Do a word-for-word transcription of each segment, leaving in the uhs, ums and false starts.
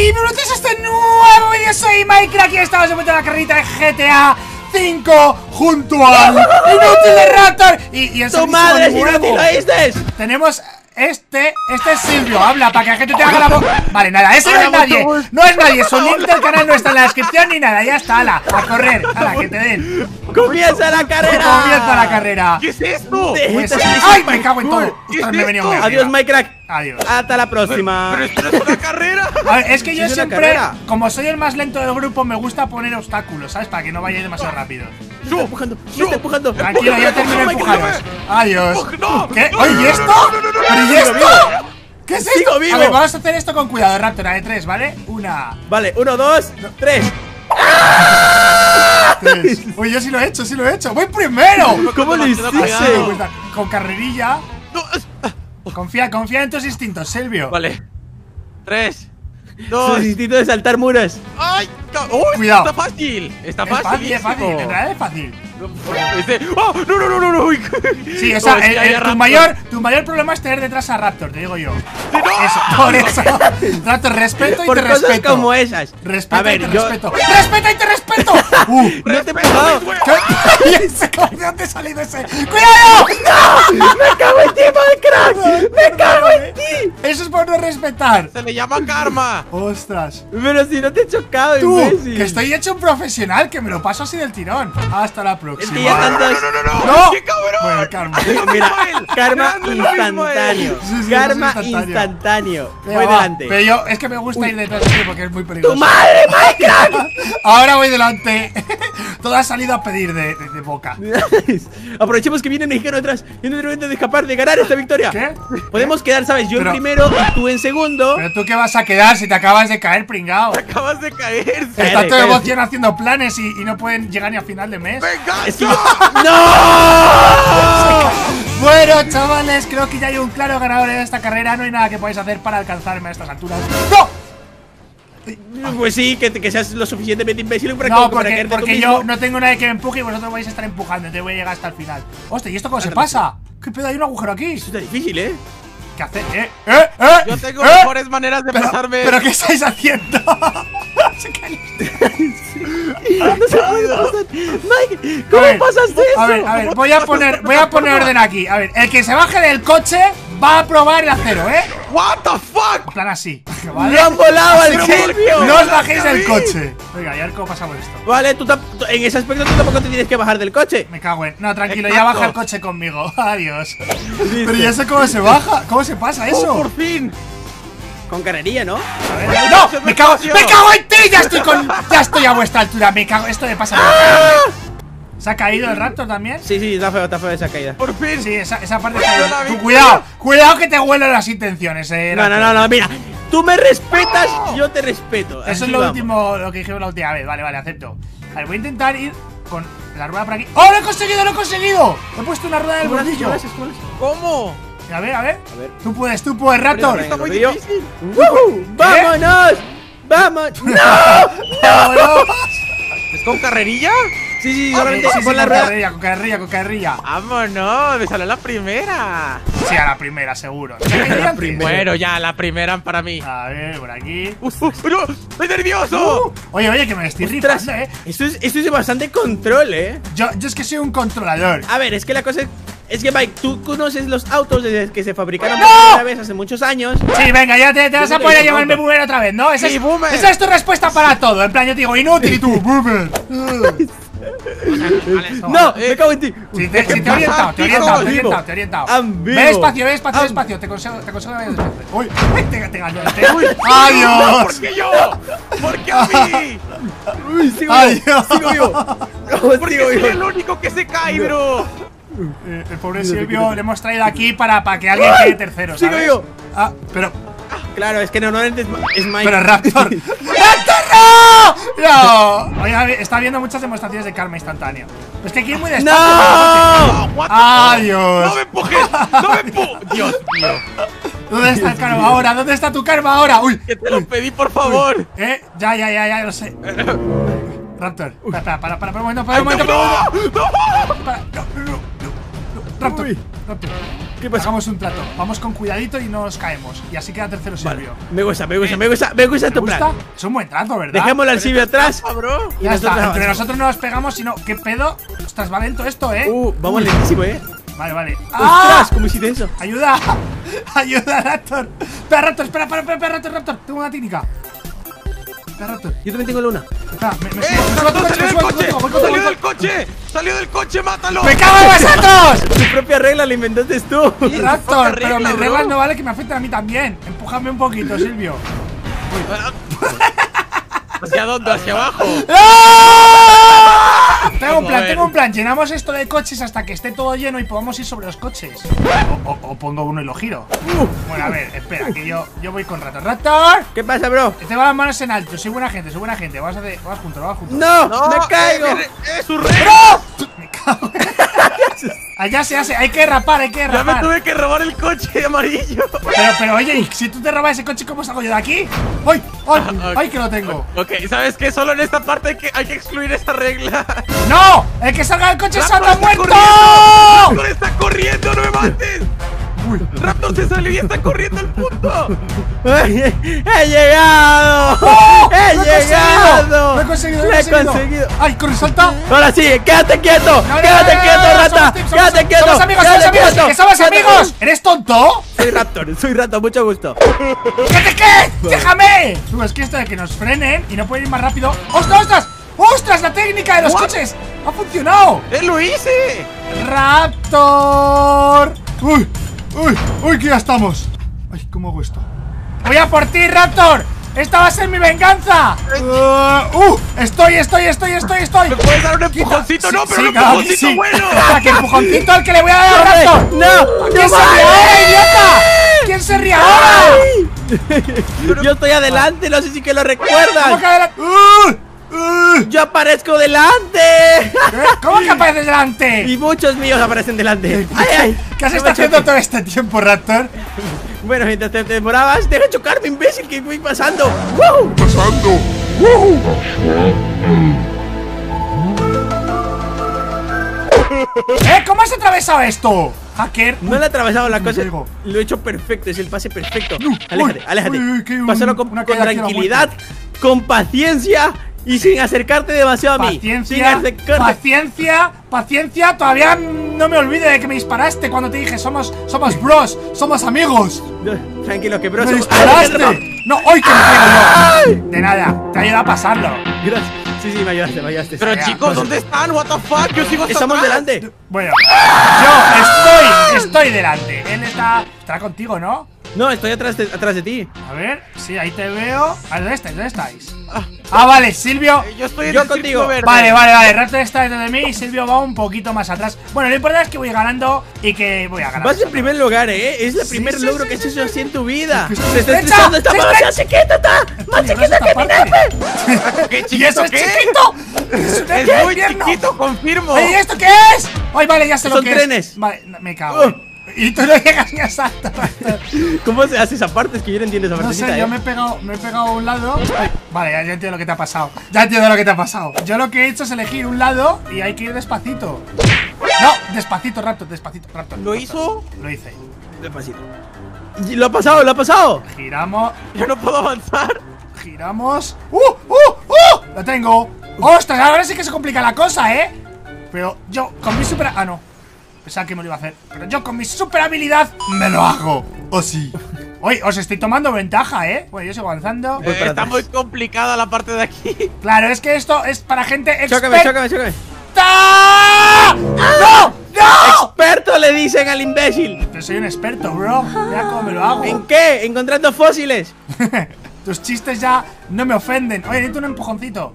bienvenidos a este nuevo vídeo. Soy Minecraft y estamos en la carrerita de G T A cinco junto al inútil de Raptor. Y, y el ¡tu madre, si no te lo oíste! Tenemos este, este es Silvio. Habla para que la gente te haga la boca. Vale, nada, ese no es nadie. No es nadie, su link del canal no está en la descripción ni nada. Ya está, ala, a correr, ala, que te den. ¡Comienza la carrera! ¡Comienza la carrera! ¿Qué es esto? Pues, ¡ay, me cago en todo! Ostras, me he venido muy Adiós, arriba. Minecraft. Adiós. Hasta la próxima. Pero esto no es una carrera. A ver, es que yo Sí, es una siempre, carrera. como soy el más lento del grupo, me gusta poner obstáculos, ¿sabes? Para que no vayáis demasiado rápido. Me está empujando, me está empujando. Tranquilo, yo termino de empujaros. Adiós. No. ¿Qué? Oye, ¿y esto? No, no, no, no, ¿Pero y sigo esto? vivo. ¿Qué es Sigo esto? vivo. A ver, vamos a hacer esto con cuidado, Raptor, a de tres, ¿vale? Una, Vale, uno, dos, tres. tres. Oye, yo sí lo he hecho, sí lo he hecho. ¡Voy primero! ¿Cómo lo Así hiciste? me gusta. Con carrerilla. No, es- ah, Confía, confía en tus instintos, Silvio. Vale. Tres. Su Dos. instinto de saltar muros. ¡Ay! ca- ¡Uy! Cuidado. Está fácil. Está Es fácil. fácil, es fácil, en realidad es fácil. Este. ¡Oh! ¡No, no, no, no! no. Uy. Sí, o sea, Oh, es que el- hay el- a tu, Raptor. mayor, tu mayor problema es tener detrás a Raptor, te digo yo. ¡No! Eso, por eso. Raptor, respeto y Por te cosas respeto. como esas. Respeto A ver, y te yo. respeto. ¡Respeta y te respeto! ¡Uh! No te he Respeta, empujado. güey. ¿Qué? Ese- ¿De dónde ha salido ese? ¡Cuidado! ¡Me cago en ti, Minecraft! ¡Me cago en ti! Eso es por no respetar. Se le llama karma. Ostras. Pero si no te he chocado, Tú, imbécil. que estoy hecho un profesional, que me lo paso así del tirón. Hasta la Es próxima. que ya No, no, tantos. no, no, no, ¡No! ¡Qué cabrón! Bueno, karma. Mira, Ismael, karma grande lo mismo, instantáneo. eh. Sí, sí, Karma eso es instantáneo. instantáneo. Venga, Voy va. delante. Pero yo, es que me gusta ir detrás de ti porque es muy peligroso. ¡Tu madre, Minecraft! Ahora voy delante. Todo ha salido a pedir de, de, de boca. Aprovechemos que viene el mexicano detrás. Y no momento de escapar, de ganar esta victoria. ¿Qué? Podemos quedar, ¿sabes? Yo Pero- en primero y tú en segundo. Pero tú qué vas a quedar si te acabas de caer, pringao. Acabas de caer. Está Cállate, todo cállate. emoción haciendo planes y, y no pueden llegar ni a final de mes. ¡Venga! Es que yo- ¡No! Bueno, chavales, creo que ya hay un claro ganador en esta carrera. No hay nada que podáis hacer para alcanzarme a estas alturas. ¡No! Pues sí, que, que seas lo suficientemente imbécil para, No, como para porque, caerte tú porque mismo. yo no tengo nadie que me empuje y vosotros vais a estar empujando. Entonces voy a llegar hasta el final. Hostia, ¿y esto cómo se pasa? ¿Qué pedo? Hay un agujero aquí. Eso está difícil, ¿eh? ¿Qué hace? ¿Eh? ¿Eh? ¿Eh? Yo tengo ¿Eh? mejores maneras de Pero, pasarme. ¿Pero qué estáis haciendo? Se cae. No se puede pasar. Mike, A ¿cómo ver, pasaste eso? A ver, a ver, voy a poner, voy a poner orden aquí. A ver, el que se baje del coche va a probar el acero, ¿eh? What the fuck? En plan así, ¿vale? ¡Lo han volado al Así que Silvio! no os bajéis del coche. Venga, y a ver cómo pasamos esto. Vale, tú tam- tú- en ese aspecto tú tampoco te tienes que bajar del coche. Me cago en. No, tranquilo, ya Exacto. baja el coche conmigo. Adiós. Pero ya sé cómo se baja. ¿Cómo se pasa Oh, eso? por fin. Con carrería, ¿no? A ver, ¡no! ¡Me cago! ¡Me cago en ti! ¡Ya estoy con. Ya estoy a vuestra altura! Me cago. Esto me pasa. ¿Se ha caído el Raptor también? Sí, sí, está feo, está feo esa caída. Por fin. Sí, esa, esa parte Yo está la bien. vi. Tú, cuidado, cuidado que te huelen las intenciones, eh. No, no, Raptor. no, no, mira. Tú me respetas, yo te respeto. Eso Así es lo vamos. último, lo que dijimos la última vez. Vale, vale, acepto. A ver, voy a intentar ir con la rueda por aquí. ¡Oh, lo he conseguido, lo he conseguido! He puesto una rueda en el ¿Cómo lo haces? bordillo. ¿Cómo lo haces? ¿Cómo lo haces? ¿Cómo? A ver, a ver. A ver. Tú puedes, tú puedes, Raptor. Está muy Yo- difícil. ¡Woohoo! ¡Vámonos! ¡Vamos! ¡No! ¡Vámonos! ¿Es con carrerilla? Sí, sí, Ah, solamente Sí, sí, sí, pon la con rueda. carrerilla, con carrerilla, con carrerilla. Vámonos, me salió la primera. Sí, a la primera, seguro. ¿Se ha caído antes? Bueno, ya, la primera para mí. A ver, por aquí. Uh, uh, no, ¡estoy nervioso! Uh, oye, oye, que me estoy Ostras, rifando, eh. esto es, esto es de bastante control, ¿eh? Yo, yo es que soy un controlador. A ver, es que la cosa es, es que, Mike, tú conoces los autos desde que se fabricaron ¡No! por primera vez hace muchos años. Sí, venga, ya te, te vas Yo a no poner a digo llamarme auto. boomer otra vez, ¿no? Esa, Sí, es, boomer. esa es tu respuesta para todo. En plan, yo te digo inútil y tú, boomer. ¡No! Eh, ¡Me cago en ti! Si te, si te he orientado, te he orientado, te he orientado, te he orientado. Ambiguo. Ve despacio, ve despacio, ve Am- despacio. Te consejo, te consejo que vayas despacio. Uy, uy, te, te engaño, te. ¡No! ¡Adiós! ¿Por qué yo? ¿Por qué a mí? ¡Uy, sigo Adiós. vivo! ¡Sigo vivo! ¿Por ¡Sigo qué soy vivo! el único que se cae, bro? Eh, el pobre Silvio le hemos traído aquí para, para que alguien quede tercero, Sigo ¿sabes? vivo. Ah, pero. Claro, es que normalmente es, es Mike. Pero Raptor. ¡Raptor no! No. Oye, está viendo muchas demostraciones de karma instantáneo. Es que aquí es muy despacio. ¡No! What the Adiós. fuck? ¡No me empujes! ¡No me empujes! ¡Dios mío! ¿Dónde está el karma ahora? ¿Dónde está tu karma ahora? Uy. ¡Que te lo pedí, por favor! Eh, ya, ya, ya, ya lo sé. Raptor. Espera, espera, para, para, para un momento, para ¡Ay, un no, momento, para un momento. no! ¡No! Para, no, no, no, no, no. Raptor, Uy. Raptor. ¿Qué ¿Qué pasa? Hagamos un trato. Vamos con cuidadito y no nos caemos. Y así queda tercero Silvio. Vale, me gusta, me gusta, me gusta, me gusta ¿Te tu gusta? plan. Es un buen trato, ¿verdad? Dejémoslo al Silvio atrás. Ah, bro. Y Ya nosotros está, entre avanzamos. nosotros no nos pegamos, sino. ¿Qué pedo? Ostras, va lento esto, ¿eh? Uh, vamos lentísimo, eh. Vale, vale. ¡Ostras! ¡Ah! ¿Cómo hiciste eso? ¡Ayuda! ¡Ayuda, Raptor! ¡Espera, Raptor! ¡Espera, espera, espera, Raptor, Raptor! Tengo una técnica. Espera, Raptor. Yo también tengo la una. Espera, me, me ¡Eh! subo, me subo a tu ¡Raptor, coche, me salió subo del a tu coche! coche, voy contigo, ¡Salió voy del coche! ¡Salió del coche! ¡Mátalo! ¡Me cago en vosotros! Tu propia regla la inventaste tú. Raptor, pero regla, mis bro. reglas no vale que me afecten a mí también. Empújame un poquito, Silvio. ¿Hacia dónde? ¿Hacia abajo? ¡Ah! Tengo un Vamos a plan, ver. tengo un plan. Llenamos esto de coches hasta que esté todo lleno y podamos ir sobre los coches. O, o- o pongo uno y lo giro. Bueno, a ver, espera, que yo, yo voy con Raptor. ¡Raptor! ¿Qué pasa, bro? Tengo las manos en alto, soy buena gente, soy buena gente. Vamos a hacer, vamos juntos, vamos juntos. ¡No! No, ¡Me caigo! ¡Es, es su regla! ¡No! Me cago en... Allá se hace, hay que rapar, hay que Ya me rapar. tuve que robar el coche amarillo. Pero, pero oye, ¿y si tú te robas ese coche, cómo salgo yo de aquí? ¡Ay! ¡Ay! Ah, ok. ¡Ay, que lo tengo! Ok, ¿sabes qué? Solo en esta parte hay que, hay que excluir esa regla. ¡No! ¡El que salga del coche Raptor salta está muerto! corriendo. ¡Raptor está corriendo! ¡No me mates! Raptor se salió y está corriendo al punto. ¡Ay, ¡He llegado! ¡Oh! ¡He ¡Lo he llegado! conseguido! ¡Lo he conseguido! ¡Lo ¡Lo he he conseguido! conseguido! ¡Ay, corre, salta! Ahora sí, quédate quieto, No, no, quédate no, no, quieto, no, no, rata, somos team, somos- quédate quieto, ¡Somos amigos, quédate somos amigos! quieto, ¡Que somos quédate amigos! quieto. ¿Eres tonto? Soy Raptor, soy Raptor, mucho gusto. ¿Qué te qué? ¡Déjame! Tú, es que esto de que nos frenen y no pueden ir más rápido. ¡Ostras, ostras! ¡Ostras! ¡La técnica de los What? coches! ¡Ha funcionado! ¡Eh, lo hice! ¡Raptor! ¡Uy! ¡Uy! ¡Uy! Que ya estamos. ¡Ay! ¿Cómo hago esto? ¡Voy a por ti, Raptor! ¡Esta va a ser mi venganza! Uh, uh, estoy, estoy, estoy, estoy, estoy. ¿Me puedes dar un empujoncito? Sí, No, pero sí, un claro que empujoncito sí. bueno. Ah, ¿qué empujoncito al que le voy a dar a ¡Hombre! Raptor? ¡No! ¿Quién ¡No se ríe vale! ahora, idiota? ¿Quién se ríe ahora? Yo estoy adelante, no sé si que lo ¿Cómo recuerdan. que adelante? ¡Uh! ¡Uh! Yo aparezco delante. ¿Eh? ¿Cómo que apareces delante? Y muchos míos aparecen delante. ¡Ay, ay! ¿Qué has No estado me haciendo choques. todo este tiempo, Raptor? Bueno, mientras te demorabas, deja de chocarme, imbécil, que voy pasando. ¡Woo! ¿Eh? ¿Cómo has atravesado esto? Hacker. No le he atravesado la Me cosa. caigo. Lo he hecho perfecto, es el pase perfecto. uy, Aléjate, aléjate. uy, uy, que un- Pásalo con, una con caída aquí a la tranquilidad, con paciencia y sin acercarte demasiado a mí. Sin Paciencia, acercarte. paciencia, paciencia. Todavía no me olvide de que me disparaste cuando te dije somos, somos bros, somos amigos. No, tranquilo, que bro. ¡Me somos- disparaste! ¡Ay, No, hoy que me caigo yo. De nada, te ayuda a pasarlo. Gracias. Sí, sí, me ayudaste, me ayudaste. Pero Ya, chicos, pues- ¿dónde están? What the fuck? Yo sigo hasta Estamos atrás. delante. Bueno, yo estoy, estoy delante. Él está, estará contigo, ¿no? No, estoy atrás de, atrás de ti. A ver, sí, ahí te veo. Ah, ¿dónde estáis? ¿Dónde estáis? Ah, vale, Silvio. Eh, Yo estoy en Yo el contigo. círculo verde. Vale, vale, vale. Raptor está detrás de mí y Silvio va un poquito más atrás. Bueno, lo importante es que voy ganando y que voy a ganar. Vas en primer lugar, ¿eh? Es el Sí, primer sí, logro sí, que has sí, hecho sí. así en tu vida. Que estoy Se está estrecha, estresando esta se mano. estrecha. ¡Más chiquita está! ¡Más Oye, chiquita esta que mi parte. nepe! ¿Qué ¿Y chiquito eso es qué? chiquito? Es un Es muy infierno. chiquito, confirmo. Oye, ¿y esto qué es? Ay, vale, ya sé lo Son que trenes. es. Vale, no, me cago. Uh. Y tú no llegas ni a saltar, Raptor. ¿Cómo se hace esa parte? Es que yo no entiendo esa No partecita, sé, yo ¿eh? me he pegado, me he pegado a un lado. Ay, vale, ya, ya entiendo lo que te ha pasado. Ya entiendo lo que te ha pasado. Yo lo que he hecho es elegir un lado y hay que ir despacito. No, despacito, Raptor, despacito, Raptor. ¿Lo Raptor. hizo? Lo hice. Despacito. Y Lo ha pasado, lo ha pasado. Giramos, Yo no puedo avanzar. giramos. ¡Uh, uh, uh! Lo tengo. ¡Ostras! Ahora sí que se complica la cosa, ¿eh? Pero yo con mi super... Ah, no. Pensaba que me lo iba a hacer. Pero yo con mi super habilidad me lo hago. ¿O sí? Oye, os estoy tomando ventaja, ¿eh? Bueno, yo sigo avanzando. Voy Eh, para está atrás. muy complicada la parte de aquí. Claro, es que esto es para gente Chócame, experta. chócame, chócame. ¡No! ¡No! Experto le dicen al imbécil. Yo soy un experto, bro. Mira cómo me lo hago. ¿En qué? Encontrando fósiles. Tus chistes ya no me ofenden. Oye, necesito un empujoncito.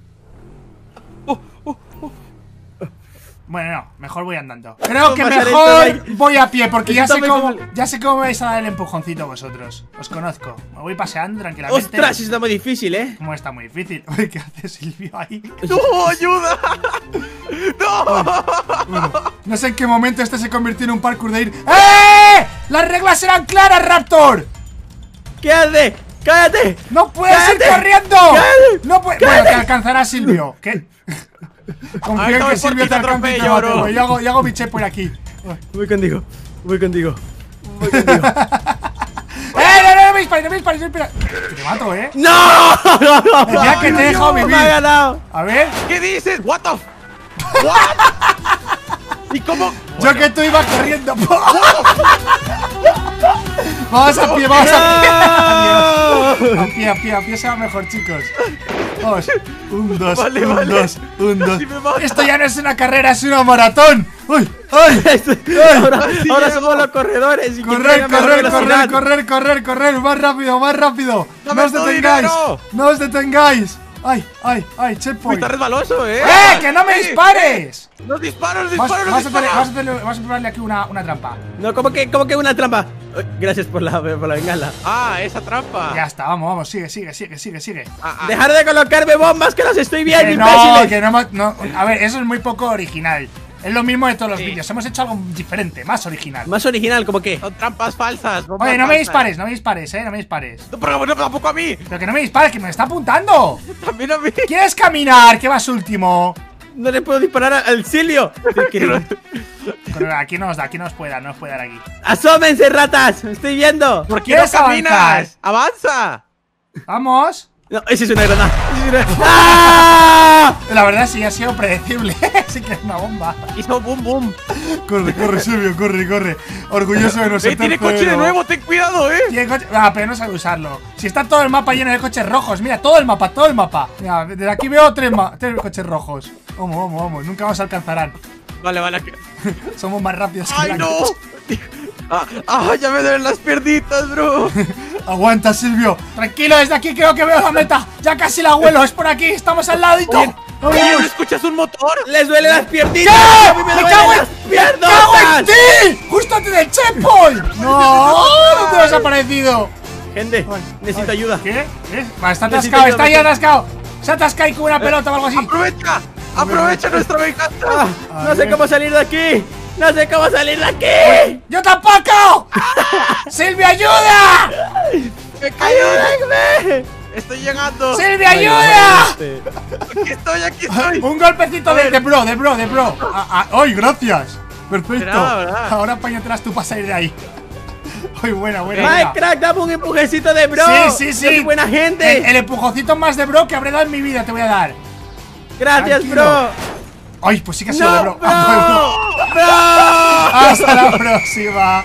Bueno, no, mejor voy andando. Creo que Más lento, mejor Mike. voy a pie, porque ya Está sé muy cómo. compli- Ya sé cómo me vais a dar el empujoncito vosotros. Os conozco. Me voy paseando tranquilamente. Ostras, eso está muy difícil, ¿eh? Cómo está muy difícil. Oye, ¿qué hace Silvio ahí? ¡No, ayuda! ¡No! No sé en qué momento este se convirtió en un parkour de ir. ¡Eh! ¡Las reglas eran claras, Raptor! ¿Qué hace? ¡Cállate! ¡No puedes ir ¡Cállate! corriendo! ¡Cállate! ¡No puedes! Bueno, te alcanzará Silvio. ¿Qué? Confío en Ahorita que voy por Silvio ti, te te alcance y te atropello, mate, bro. güey. Yo hago, yo hago mi checkpoint aquí. Voy contigo. Voy contigo. Voy contigo. ¡Eh, no, no, no me dispares, no me dispares, no me dispares! Que te mato, ¿eh? ¡No! Decía que te he dejado vivir. Me ha ganado. A ver. ¿Qué dices? What the f- What? ¿Y cómo? Yo que tú ibas corriendo. Vamos a pie, vamos a pie. Adiós. A pie, a pie, a pie se va mejor, chicos. Vamos. Un, dos, Vale, un, vale. dos, un, dos. Casi me mata. Esto ya no es una carrera, es una maratón. ¡Uy! ¡Ay! Ahora, Así ahora llego. somos los corredores. y quien Correr, tenga mejor correr, velocidad. correr, correr, correr, correr. Más rápido, más rápido. Dame No os tu detengáis. dinero. No os detengáis. ¡Ay, ay, ay! Uy, Checkpoint. está resbaloso, eh. ¡Eh! ¡Que no me Eh, dispares! eh, Los disparos, los Vamos, disparos, los vamos a hacerle, disparos. vamos a hacerle- vamos a probarle aquí una, una trampa. No, ¿cómo que, cómo que una trampa? Uy, gracias por la, por la bengala. Ah, esa trampa. Ya está, vamos, vamos, sigue, sigue, sigue, sigue, sigue. Ah, ah. Dejar de colocarme bombas que las estoy viendo, Que no, imbéciles. que no, hemos- no. A ver, eso es muy poco original. Es lo mismo de todos los Sí. vídeos. Hemos hecho algo diferente, más original. Más original, ¿cómo qué? Son trampas falsas. bombas Oye, no me falsas. dispares, no me dispares, eh, no me dispares. No, pero no, tampoco a mí. Pero que no me dispares, que me está apuntando. También a mí. ¿Quieres caminar? ¿Qué vas último? No le puedo disparar a- al Silvio. Pero aquí no nos da, aquí no nos puede dar, no nos puede dar aquí. ¡Asómense, ratas! ¡Estoy viendo! ¿Por qué no ¿Quieres avanzar? caminas? ¡Avanza! Vamos. No, ese es una granada. Ese es una- ¡Ah! La verdad sí ha sido predecible. Sí que es una bomba. Hizo boom boom. Corre, corre, Silvio, corre, corre. Orgulloso de nosotros. ¡Eh, tiene coche de nuevo! ¡Ten cuidado, eh! Tiene coche. Ah, pero no sabe usarlo. Si está todo el mapa lleno de coches rojos. Mira, todo el mapa, todo el mapa. Mira, desde aquí veo tres, ma- tres coches rojos. Vamos, vamos, vamos. Nunca nos alcanzarán. Vale, vale. aquí- Somos más rápidos que ¡Ay, la no! coche. Ah, ah, ya me duelen las piernitas, bro. Aguanta, Silvio. Tranquilo, desde aquí creo que veo la meta. Ya casi la huelo. Es por aquí. Estamos al ladito. Oye, ¡Vamos! Oye, ¿no escuchas un motor? ¡Les duele las ¿Qué? piernitas! ¡A mí me ¡Me duelen cago en, las ¡Me cago en piernotas! ti! ¡Justo antes del checkpoint! ¡No! ¿Dónde has aparecido? Gente, Ay, necesito ay, ayuda. ¿Qué? ¿Eh? Va, está Necesito atascado, ayuda, está ahí me- atascado. Se ha atascado ahí con una pelota o algo así. ¡Aprovecha! ¡Aprovecha nuestra venganza! Ah, A no sé ver. cómo salir de aquí. No sé cómo salir de aquí. ¡Yo tampoco! ¡Silvia, ayuda! ¡Me cayó! ¡Ayúdenme! ¡Estoy llegando! ¡Silvia, ayuda! ¡Aquí estoy, aquí estoy! Un golpecito de, de bro, de bro, de bro. Ah, ah, ¡Ay, gracias! Perfecto. Verdad, verdad. Ahora apáñatelas tú para salir de ahí. ¡Ay, buena, buena! Mike, buena. crack, dame un empujecito de bro. Sí, sí, sí. Yo soy buena gente. El, el empujoncito más de bro que habré dado en mi vida te voy a dar. Gracias, Tranquilo. bro. ¡Ay, pues sí que ha sido de No, bro! bro. Ah, Bro. ¡Hasta la próxima!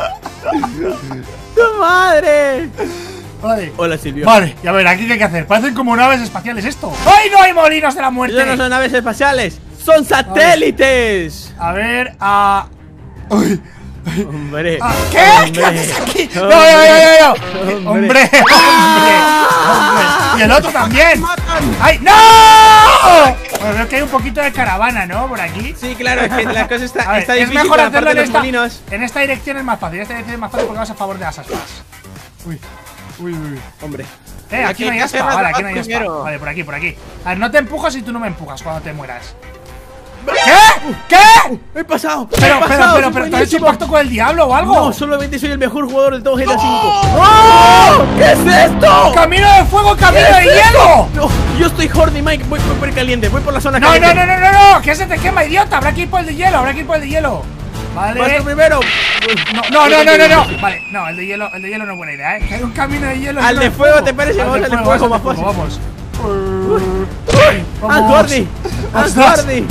¡Tu madre! Vale. Hola, Silvio. Vale, y a ver, ¿aquí qué hay que hacer? Parecen como naves espaciales esto. ¡Ay, no hay molinos de la muerte! Ellos no son naves espaciales, son satélites. A ver, a... Uy. Hombre. Ah, ¿qué? Hombre. ¿Qué haces aquí? No, no, Hombre. no, no, no. Hombre. Hombre, hombre, hombre. Y el otro también. ¡Matan! ¡Ay, no! Bueno, veo que hay un poquito de caravana, ¿no? Por aquí. Sí, claro, es que la cosa está, A ver, está es difícil mejor con la hacerlo parte en de los esta, molinos. en esta dirección es más fácil. En esta dirección es más fácil porque vas a favor de las aspas. Uy, uy, uy, uy. Hombre. Eh, aquí Aquí no hay hay que aspa, hacer vale, las aquí no hay aspas aspa. primero. Vale, por aquí, por aquí. A ver, no te empujas si tú no me empujas cuando te mueras. ¿Qué? ¿Qué? He pasado. Pero, he pero, pasado, pero, soy pero, ¿te has hecho buenísimo. pacto con el diablo o algo? No, solamente soy el mejor jugador de todo G T A cinco. ¡Oh! ¿Qué es esto? ¡Camino de fuego, camino ¿Qué de es esto? hielo! No, yo estoy horny, Mike. Voy, voy por el caliente, voy por la zona No, caliente. no, no, no, no, no, que se te quema, idiota. Habrá que ir por el de hielo, habrá que ir por el de hielo. Vas Vale. tú primero. No, no, no, no, no, no. Vale, no, el de hielo, el de hielo no es buena idea, eh. Que hay un camino de hielo. y Al uno de fuego, ¿te parece? Al Vamos de al de fuego, fuego, vamos, más al de fuego, vamos. I'm Vamos. horny. I'm Ostras. horny.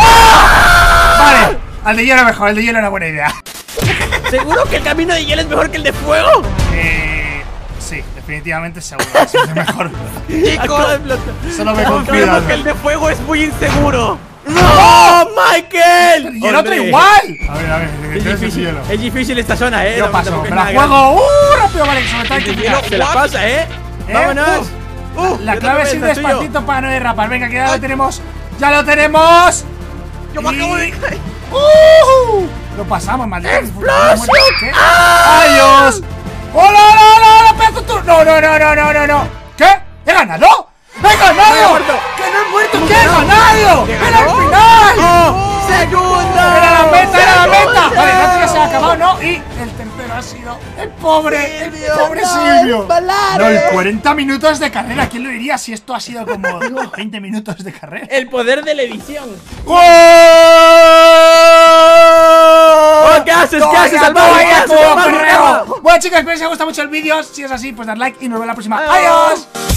Vale, al de hielo mejor, el de hielo no es buena idea. ¿Seguro que el camino de hielo es mejor que el de fuego? Eh. Sí, definitivamente seguro. Es el mejor. ¡Chicos! Acaba de explotar. Solo me Confirmo confío. que el de fuego es muy inseguro. ¡No, Michael! Y el otro Hombre. igual. A ver, a ver, Es ¿qué es el difícil, hielo? es difícil esta zona, eh. Yo No, paso, tampoco es me la nada grande. juego. ¡Uh! Rápido, vale, que se me está El de equivocando. hielo. Se la What? pasa, eh. ¿Eh? Vámonos. Uh, La yo clave es también, ir está tuyo. despacito para no derrapar. Venga, que ya lo tenemos. ¡Ya lo tenemos! yo me acabo de caer. ¡Uh! Lo pasamos, maldito. ¡Explosión! ¿Qué? ¡Adiós! ¡Hola, hola, hola, hola, pedazo tú! No, no, no, no, no, no, no. ¿Qué? ¡He ganado! ¡He ganado! muerto. ¡Que no he muerto! ¡Que he ganado! ¡Era el final! ¡Oh! ¡Segunda! ¡Era la meta, era la meta! ¡Segunda! Vale, no ya se ha acabado, ¿no? Y el tercero ha sido el pobre, el Silvio, pobre no, Silvio. es Valares. No, el cuarenta minutos de carrera. ¿Quién lo diría si esto ha sido como veinte minutos de carrera? El poder de la edición. ¡Gol! ¡Ok! haces? Toma ¿Qué haces, ya, salvaje? toma ¿Qué ya, haces, toma, salvaje? perreo. Bueno, chicos, espero que os haya gustado mucho el vídeo. Si es así, pues dad like y nos vemos la próxima. Adiós. ¡Adiós!